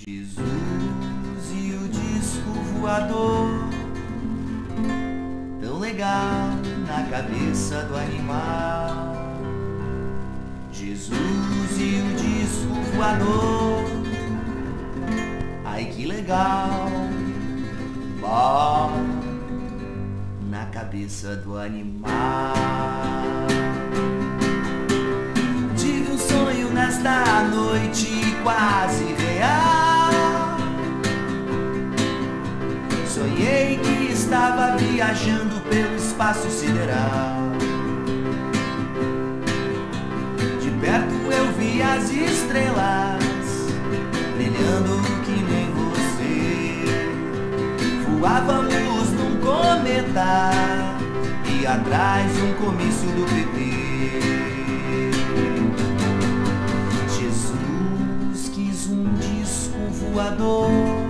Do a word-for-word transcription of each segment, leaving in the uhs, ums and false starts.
Jesus e o disco voador, tão legal na cabeça do animal. Jesus e o disco voador, ai que legal, bom, na cabeça do animal. Tive um sonho nesta noite quase real. Sonhei que estava viajando pelo espaço sideral. De perto eu vi as estrelas brilhando que nem você. Voávamos num cometa e atrás um comício do P P. Jesus quis um disco voador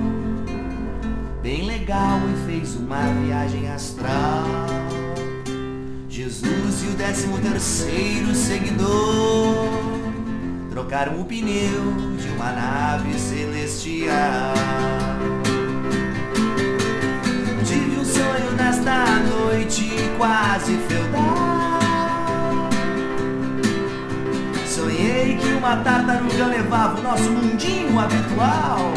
bem legal e fez uma viagem astral. Jesus e o décimo terceiro seguidor trocaram o pneu de uma nave celestial. Tive um sonho nesta noite quase feudal. Sonhei que uma tartaruga levava o nosso mundinho habitual.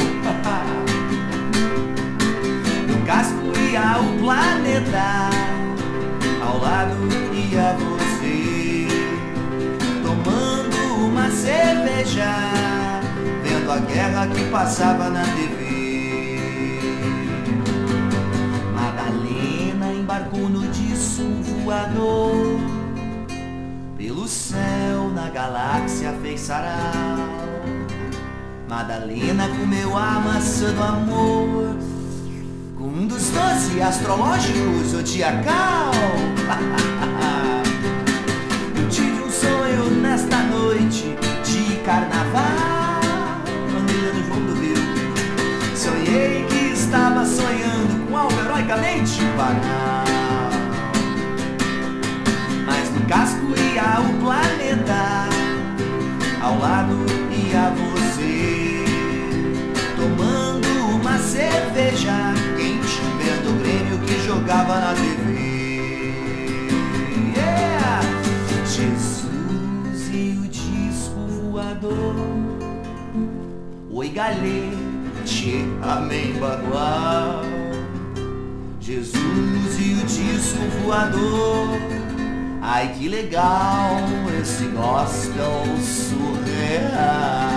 No casco ia o planeta, ao lado ia você, tomando uma cerveja, vendo a guerra que passava na T V. Madalena embarcou no disco voador, pelo céu na galáxia fez sarau. Madalena comeu a maçã do amor com um dos doze astrológicos zodiacal. Eu tive um sonho nesta noite de carnaval, andei no João do Rio. Sonhei que estava sonhando com algo heroicamente banal, mas no casco ia o planeta, ao lado ia você, tomando uma cerveja quente, vendo o Grêmio que jogava na T V. Yeah! Jesus e o disco voador, oi galete, amém bagual. Jesus e o disco voador, ai que legal esse gospel surreal.